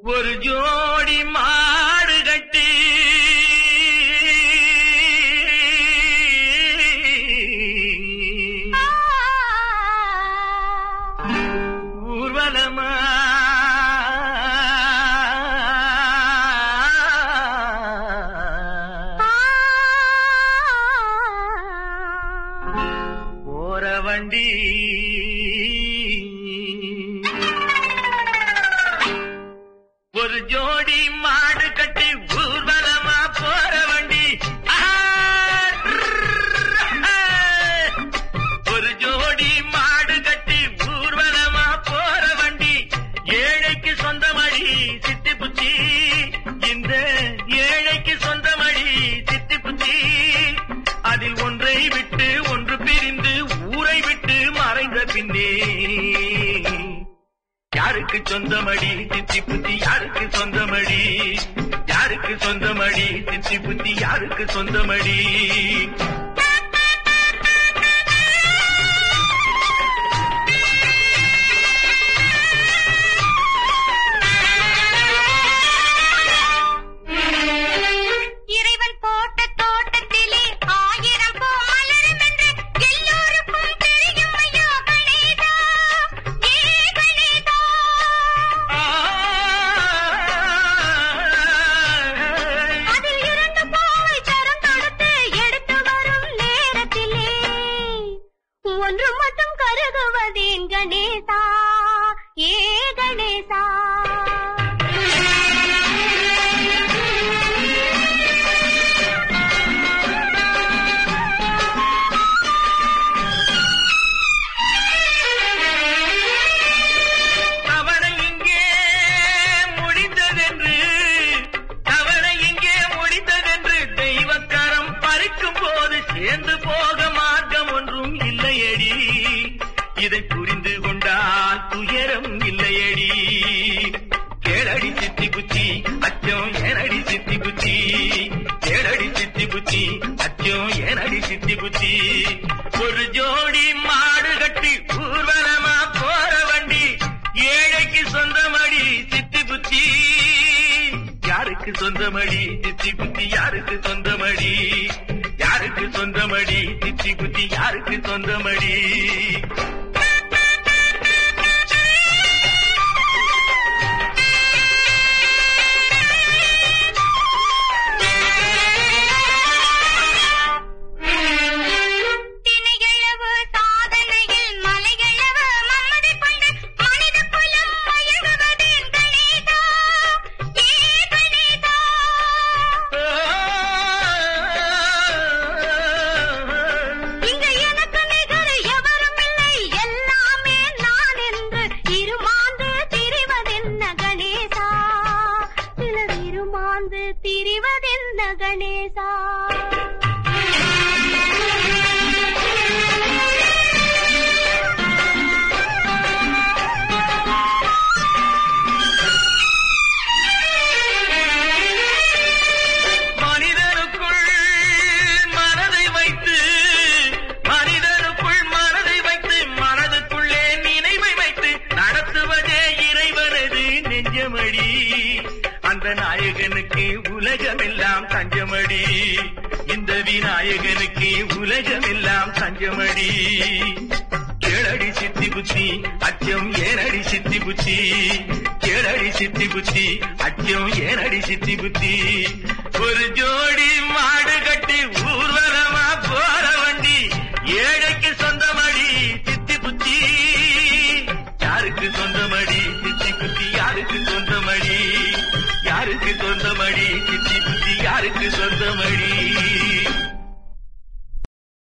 ஒரு ஜோடி மாடு கட்டி ஊர்வலமா போற வண்டி ஒரு ஜோடி மாடு கட்டி ஊர்வலமா போற வண்டி ஒரு ஜோடி மாடு கட்டி ஊர்வலமா போற வண்டி ஏழைக்கு சொந்தமடி சித்தி புத்தி இந்த ஏழைக்கு சொந்தமடி சித்தி புத்தி அதில் ஒன்றை விட்டு ஒன்று பிரிந்து ஊரை விட்டு மறைந்த பின்னே யாருக்கு சொந்தமடி சித்தி புத்தி யாருக்கு சொந்தமடி யாருக்கு சொந்தமடி சித்தி புத்தி யாருக்கு சொந்தமடி ஒன்று மட்டும் கருகுவதேன் கணேசா ஏ கணேசா தவணை இங்கே முடிந்ததென்று தெய்வக்கரம் பறிக்கும் போது சேர்ந்து போக மார்க்கம் ஒன்றும் இல்லையடி இதை புரிந்து கொண்டால் துயரம் இல்லையடி கேளடி சித்தி புத்தி அச்சம் ஏனடி சித்தி புத்தி கேளடி சித்தி புத்தி அச்சம் ஏனடி சித்தி புத்தி ஒரு ஜோடி மாடு கட்டி ஊர்வலமா போற வண்டி ஏழைக்கு சொந்தமடி சித்தி புத்தி யாருக்கு சொந்தமடி சித்தி புத்தி யாருக்கு சொந்தமடி யாருக்கு சொந்தமடி சித்தி புத்தி யாருக்கு சொந்தமடி திரிவதென்ன கணேசா மனிதனுக்குள் மனதை வைத்து மனதுக்குள்ளே நினைவை வைத்து நடத்துவதே இறைவனது நெஞ்சமடி அந்த நாயகனுக்கு உலகமெல்லாம் தஞ்சமடி இந்த விநாயகனுக்கு உலகமெல்லாம் தஞ்சமடி கேளடி சித்தி புத்தி அச்சம் ஏனடி சித்தி புத்தி கேளடி சித்தி புத்தி அச்சம் ஏனடி சித்தி புத்தி ஒரு ஜோடி மாடு கட்டி ஊர்வலமா போற வண்டி ஏழைக்கு சொந்தமடி சித்தி புத்தி யாருக்கு சொந்தமடி சித்தி புத்தி யாருக்கு சொந்தமடி யாருக்கு சொந்தமடி சித்தி புத்தி யாருக்கு சொந்தமடி